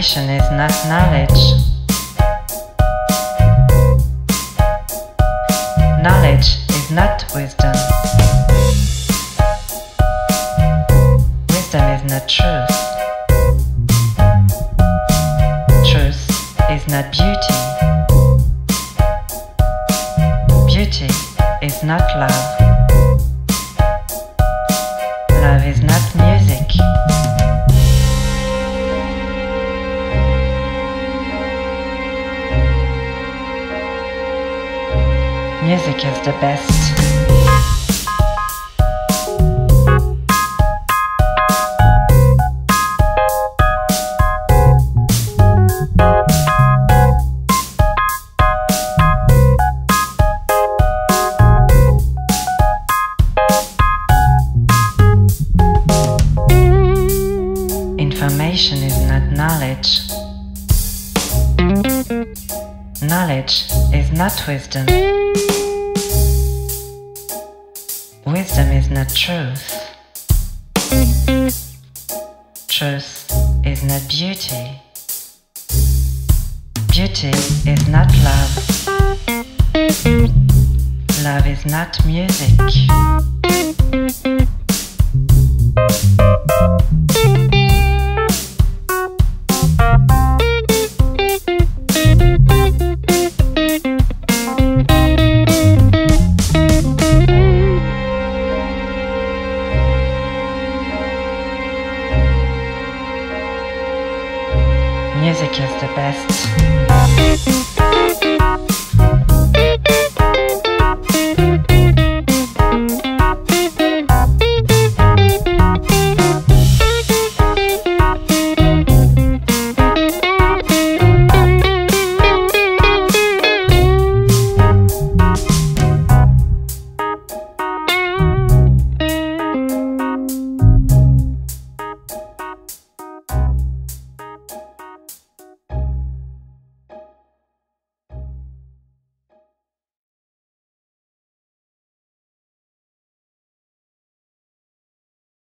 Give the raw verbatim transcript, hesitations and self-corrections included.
Information is not knowledge. Knowledge is not wisdom. Wisdom is not truth. Truth is not beauty. Beauty is not love. Love is not music. Music is the best. Information is not knowledge. Knowledge is not wisdom. Wisdom is not truth. Truth is not beauty. Beauty is not love. Love is not music. Music is the best.